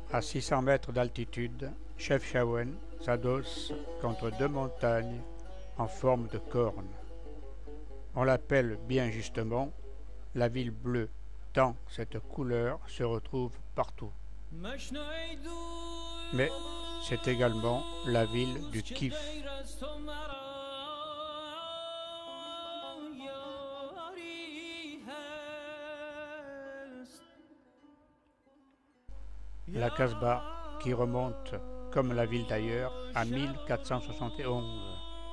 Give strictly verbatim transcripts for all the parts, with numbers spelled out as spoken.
À six cents mètres d'altitude, Chefchaouen s'adosse contre deux montagnes en forme de corne. On l'appelle bien justement la ville bleue, tant cette couleur se retrouve partout. Mais c'est également la ville du kiff. La Casbah qui remonte, comme la ville d'ailleurs, à mille quatre cent soixante et onze.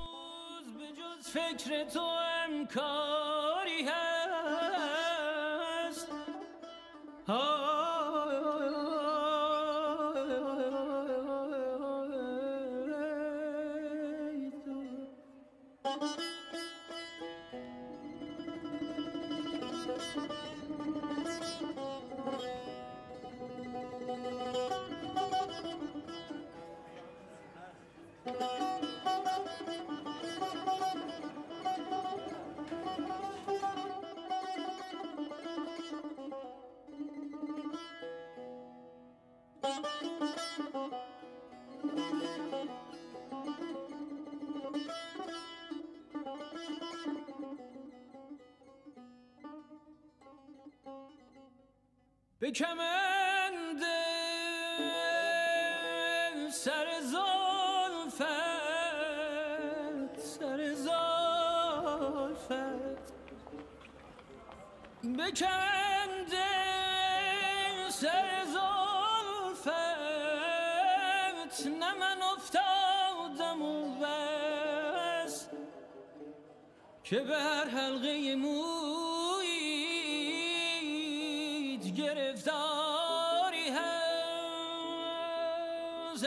به کمند سر زلفت سر زلفت به کمند سر زلفت نه من افتادم و بس که به هر حلقه مویت گرفتاری هست.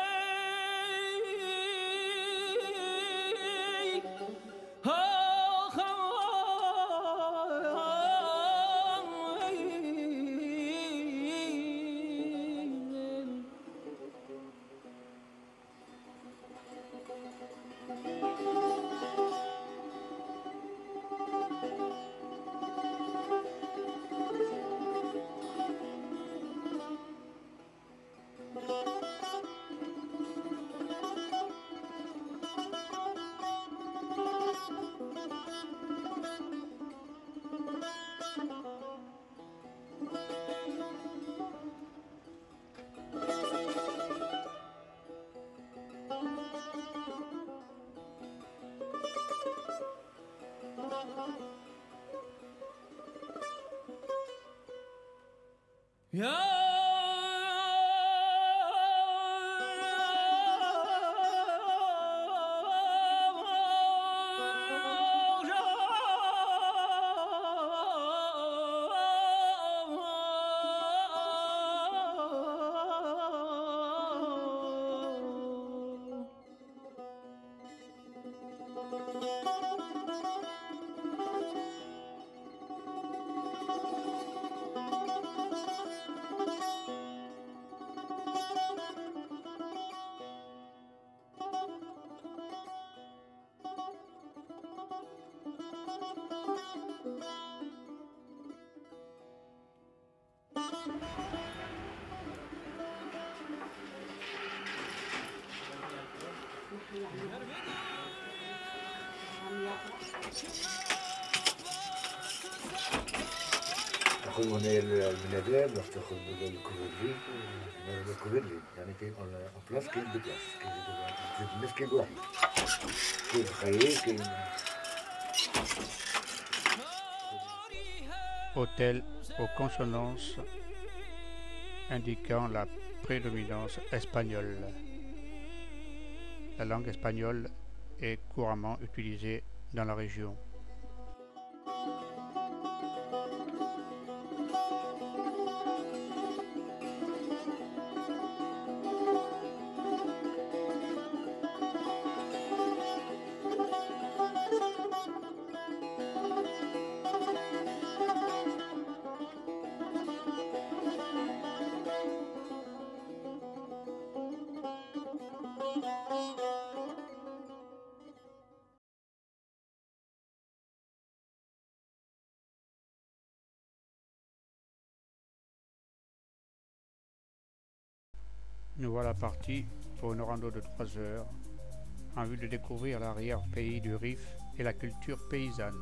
یا تاخذ هنا المناديل باش تاخذ الكوفيدري الكوفيدري يعني كاين اون بلاص كاين دو بلاص كاين الناس كاين واحد كاين خير كاين. Hôtel aux consonances indiquant la prédominance espagnole. La langue espagnole est couramment utilisée dans la région. Nous voilà partis pour une rando de trois heures en vue de découvrir l'arrière-pays du Rif et la culture paysanne.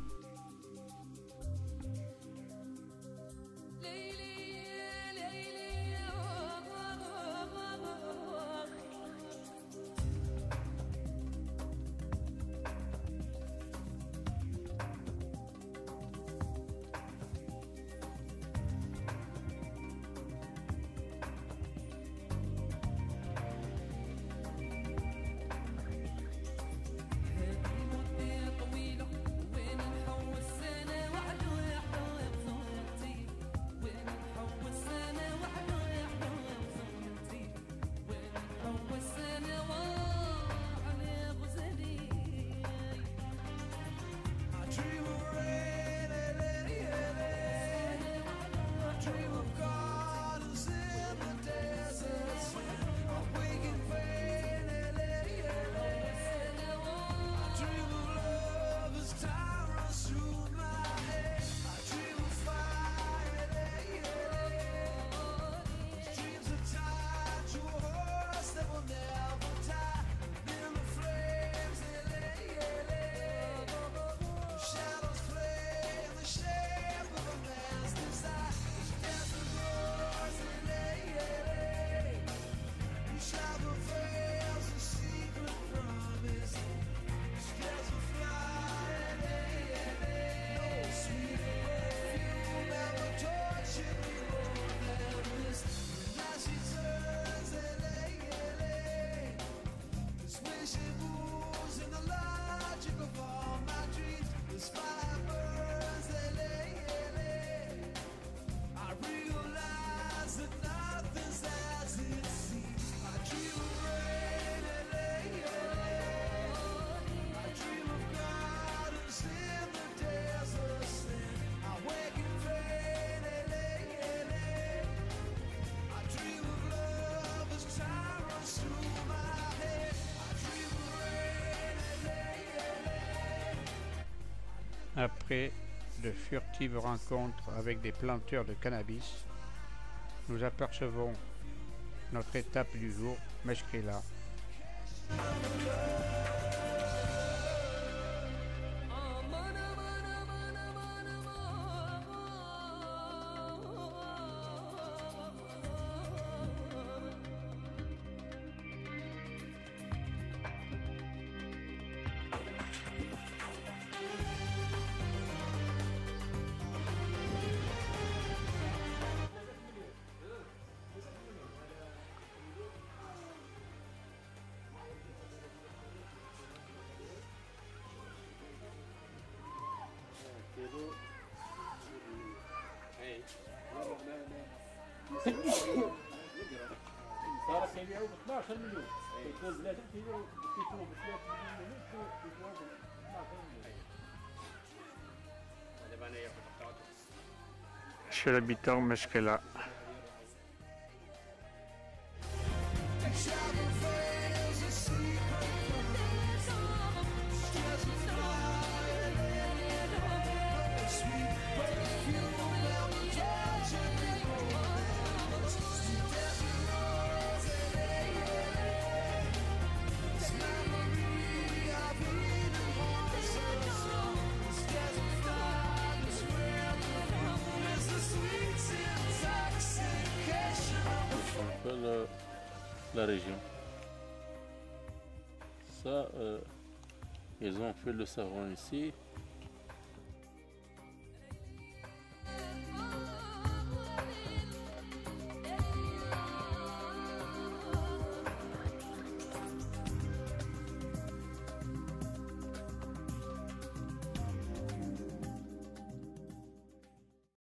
Après de furtives rencontres avec des planteurs de cannabis, nous apercevons notre étape du jour, Meshkela. صار كيبيعوا ب اثناش مليون يكون بلاد كيبيعوا كيكونوا ب ثلاثة مليون كيبيعوا ب اثناش مليون. دابا انايا في القاعة Chez l'habitant Meshkela. La, la région. Ça, euh, ils ont fait le savon ici.